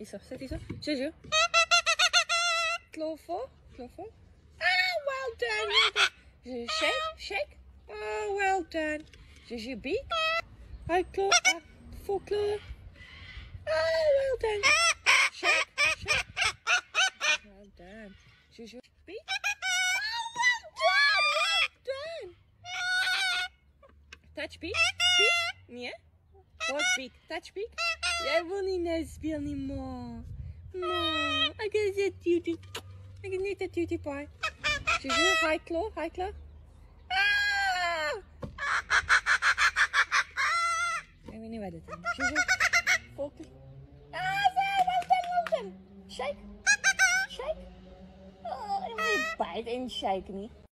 Hier zo, zit hier zo. Juju. Claw voor. Ah, well done. Juju, shake, shake. Oh, well done. Juju, beak. High claw, full claw. Oh, well done. Shake, shake. Well done. Juju, beak. Touch beak? Beak? Nee? Wat beak? Touch beak? Jij wil niet naar speel niet meer. No, I got a cutie. I can eat a cutie pie. Juju, high claw, high claw. Ah! Ik weet niet wat het is. Juju, focus. Ah, well done. Shake. Shake. Oh, en die bite en shake niet.